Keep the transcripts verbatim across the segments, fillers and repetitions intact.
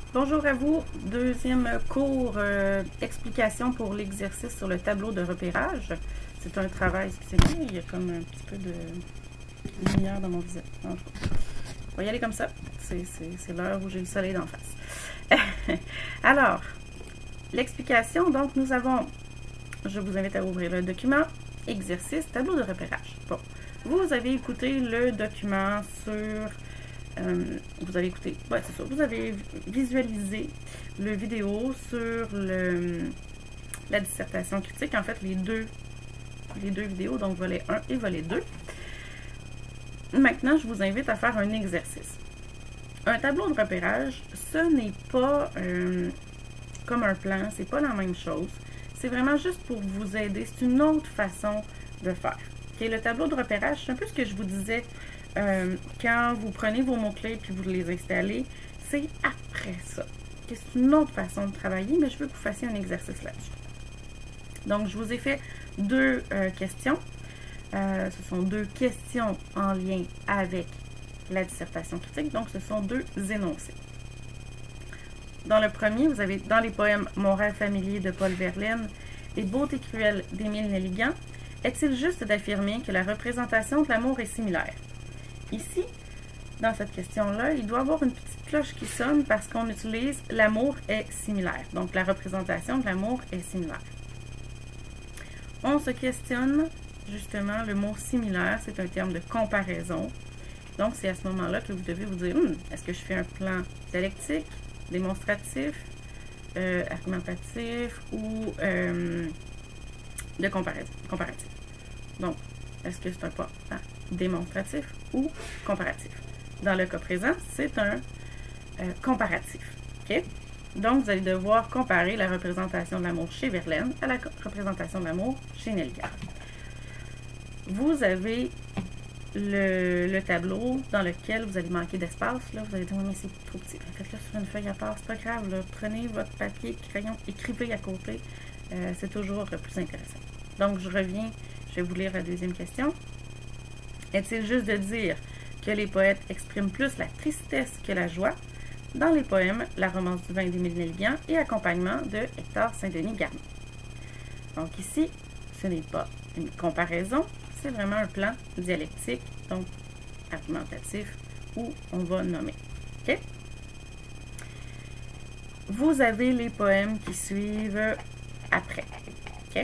Bonjour à vous, deuxième cours euh, explication pour l'exercice sur le tableau de repérage. C'est un travail, excusez-moi, il y a comme un petit peu de lumière dans mon visage. On va y aller comme ça, c'est l'heure où j'ai le soleil d'en face. Alors, l'explication, donc nous avons, je vous invite à ouvrir le document, exercice, tableau de repérage. Bon, vous avez écouté le document sur... Euh, vous avez écouté, ouais, c'est ça, vous avez visualisé le vidéo sur le, la dissertation critique, en fait les deux, les deux vidéos, donc volet un et volet deux. Maintenant, je vous invite à faire un exercice. Un tableau de repérage, ce n'est pas euh, comme un plan, c'est pas la même chose. C'est vraiment juste pour vous aider, c'est une autre façon de faire. Okay, le tableau de repérage, c'est un peu ce que je vous disais Euh, quand vous prenez vos mots-clés puis vous les installez, c'est après ça. Okay, c'est une autre façon de travailler, mais je veux que vous fassiez un exercice là-dessus. Donc, je vous ai fait deux euh, questions. Euh, ce sont deux questions en lien avec la dissertation critique. Donc, ce sont deux énoncés. Dans le premier, vous avez dans les poèmes Mon rêve familier de Paul Verlaine et Beauté cruelle d'Émile Nelligan, est-il juste d'affirmer que la représentation de l'amour est similaire? Ici, dans cette question-là, il doit y avoir une petite cloche qui sonne parce qu'on utilise « l'amour est similaire ». Donc, la représentation de l'amour est similaire. On se questionne, justement, le mot « similaire », c'est un terme de comparaison. Donc, c'est à ce moment-là que vous devez vous dire hm, « est-ce que je fais un plan dialectique, démonstratif, euh, argumentatif ou euh, de comparatif? comparatif. » Donc, est-ce que c'est un pas hein, démonstratif ou comparatif? Dans le cas présent, c'est un euh, comparatif. Okay? Donc, vous allez devoir comparer la représentation de l'amour chez Verlaine à la représentation de l'amour chez Nelligan. Vous avez le, le tableau dans lequel vous allez manquer d'espace. Là, vous allez dire, mais c'est trop petit. Faites-le sur une feuille à part, c'est pas grave. Là. Prenez votre papier, crayon, écrivez à côté. Euh, c'est toujours plus intéressant. Donc, je reviens. Je vais vous lire la deuxième question. Est-il juste de dire que les poètes expriment plus la tristesse que la joie dans les poèmes La romance du vin d'Émile Nelligan et Accompagnement de Hector Saint-Denis Garneau? Donc ici, ce n'est pas une comparaison, c'est vraiment un plan dialectique, donc argumentatif, où on va nommer. OK? Vous avez les poèmes qui suivent après. OK?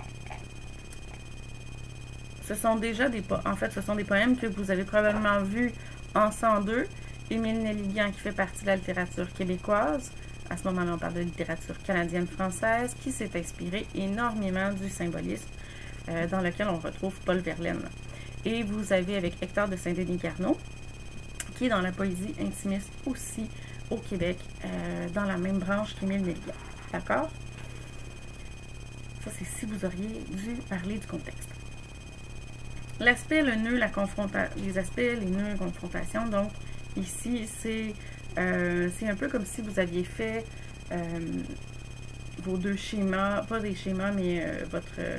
Ce sont déjà des poèmes, en fait, ce sont des poèmes que vous avez probablement vus en cent deux. Émile Nelligan, qui fait partie de la littérature québécoise, à ce moment-là, on parle de littérature canadienne-française, qui s'est inspiré énormément du symbolisme euh, dans lequel on retrouve Paul Verlaine. Et vous avez avec Hector de Saint-Denis Garneau, qui est dans la poésie intimiste aussi au Québec, euh, dans la même branche qu'Émile Nelligan. D'accord? Ça, c'est si vous auriez dû parler du contexte. L'aspect, le nœud, la confrontation, les aspects, les nœuds, confrontation, donc ici, c'est euh, un peu comme si vous aviez fait euh, vos deux schémas, pas des schémas, mais euh, votre euh,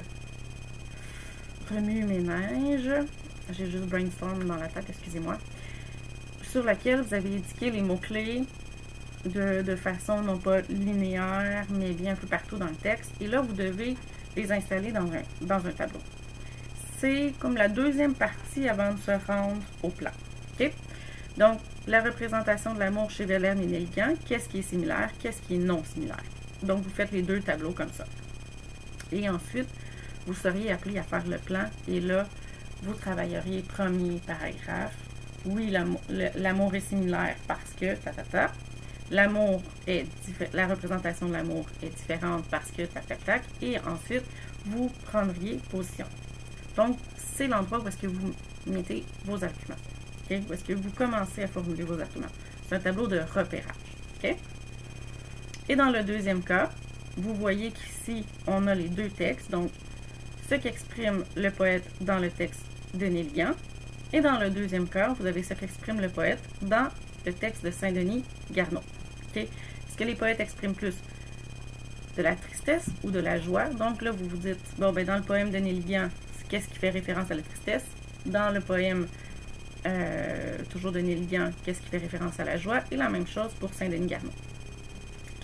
remue-ménage, j'ai juste brainstorm dans la tête, excusez-moi, sur laquelle vous avez indiqué les mots-clés de, de façon non pas linéaire, mais bien un peu partout dans le texte, et là, vous devez les installer dans un, dans un tableau. C'est comme la deuxième partie avant de se rendre au plan. Okay? Donc, la représentation de l'amour chez Verlaine et Nelligan, qu'est-ce qui est similaire, qu'est-ce qui est non similaire. Donc, vous faites les deux tableaux comme ça. Et ensuite, vous seriez appelé à faire le plan. Et là, vous travailleriez premier paragraphe. Oui, l'amour est similaire parce que, ta, ta, ta. L'amour est, la représentation de l'amour est différente parce que, tac, tac, tac. Et ensuite, vous prendriez position. Donc, c'est l'endroit où est-ce que vous mettez vos arguments. Okay? Où est-ce que vous commencez à formuler vos arguments. C'est un tableau de repérage. Okay? Et dans le deuxième cas, vous voyez qu'ici, on a les deux textes. Donc, ce qu'exprime le poète dans le texte de Nelligan. Et dans le deuxième cas, vous avez ce qu'exprime le poète dans le texte de Saint-Denis Garneau. Okay? Est-ce que les poètes expriment plus de la tristesse ou de la joie? Donc là, vous vous dites, bon, ben dans le poème de Nelligan, qu'est-ce qui fait référence à la tristesse? Dans le poème, euh, toujours de Nelligan, qu'est-ce qui fait référence à la joie? Et la même chose pour Saint-Denis Garneau.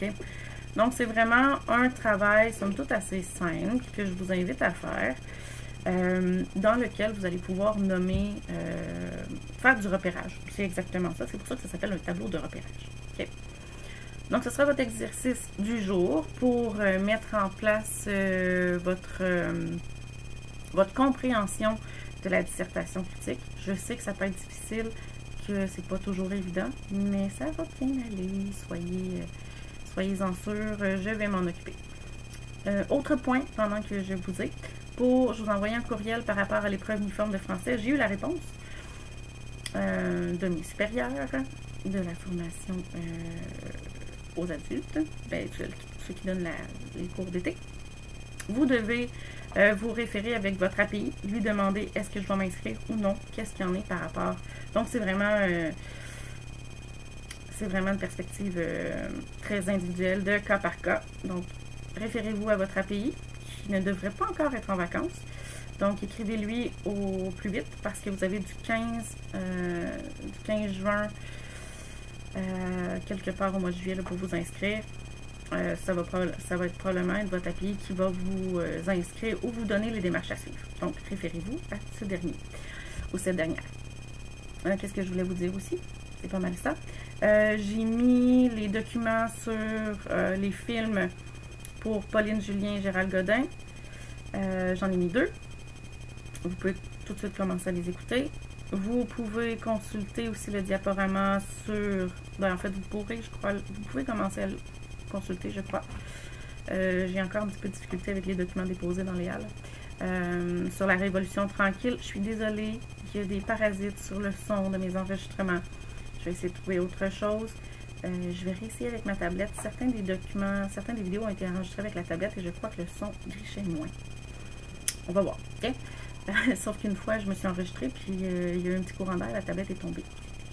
OK? Donc, c'est vraiment un travail, somme toute, assez simple que je vous invite à faire, euh, dans lequel vous allez pouvoir nommer, euh, faire du repérage. C'est exactement ça. C'est pour ça que ça s'appelle un tableau de repérage. OK? Donc, ce sera votre exercice du jour pour euh, mettre en place euh, votre, euh, votre compréhension de la dissertation critique. Je sais que ça peut être difficile, que c'est pas toujours évident, mais ça va bien aller. Soyez, euh, soyez-en sûrs, je vais m'en occuper. Euh, autre point, pendant que je vous ai, pour, je vous envoyais un courriel par rapport à l'épreuve uniforme de français. J'ai eu la réponse euh, de mes supérieurs de la formation euh, aux adultes, ben, ceux qui donnent la, les cours d'été. Vous devez euh, vous référer avec votre A P I, lui demander est-ce que je dois m'inscrire ou non, qu'est-ce qu'il y en est par rapport. Donc, c'est vraiment, euh, c'est vraiment une perspective euh, très individuelle de cas par cas. Donc, référez-vous à votre A P I qui ne devrait pas encore être en vacances. Donc, écrivez-lui au plus vite parce que vous avez du quinze, euh, du quinze juin euh, quelque part au mois de juillet là, pour vous inscrire. Euh, ça, va ça va être probablement être votre A P I qui va vous euh, inscrire ou vous donner les démarches à suivre. Donc, référez-vous à ce dernier ou cette dernière. Euh, Qu'est-ce que je voulais vous dire aussi? C'est pas mal ça. Euh, J'ai mis les documents sur euh, les films pour Pauline Julien et Gérald Godin. Euh, J'en ai mis deux. Vous pouvez tout de suite commencer à les écouter. Vous pouvez consulter aussi le diaporama sur... Ben, en fait, vous pourrez, je crois, vous pouvez commencer à le consulter, je crois. Euh, J'ai encore un petit peu de difficulté avec les documents déposés dans les halles. Euh, sur la Révolution tranquille, je suis désolée, il y a des parasites sur le son de mes enregistrements. Je vais essayer de trouver autre chose. Euh, je vais réessayer avec ma tablette. Certains des documents, certaines des vidéos ont été enregistrées avec la tablette et je crois que le son grichait moins. On va voir, ok? Sauf qu'une fois, je me suis enregistrée, puis euh, il y a eu un petit courant d'air, la tablette est tombée.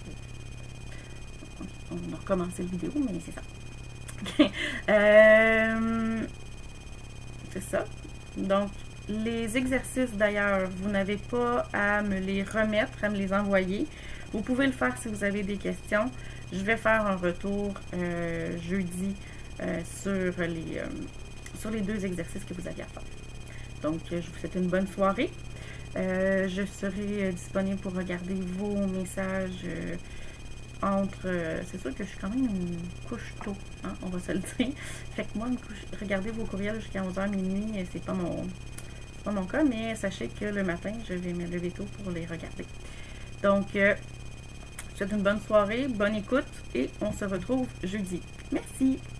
On a recommencé la vidéo, mais c'est ça. Okay. Euh, c'est ça. Donc, les exercices d'ailleurs, vous n'avez pas à me les remettre, à me les envoyer. Vous pouvez le faire si vous avez des questions. Je vais faire un retour euh, jeudi euh, sur, les, euh, sur les deux exercices que vous aviez à faire. Donc, je vous souhaite une bonne soirée. Euh, je serai disponible pour regarder vos messages euh, entre... Euh, c'est sûr que je suis quand même une couche tôt, hein, on va se le dire. Fait que moi, me couche, regardez vos courriels jusqu'à onze heures minuit, c'est pas mon, pas mon cas, mais sachez que le matin, je vais me lever tôt pour les regarder. Donc, euh, je vous souhaite une bonne soirée, bonne écoute et on se retrouve jeudi. Merci!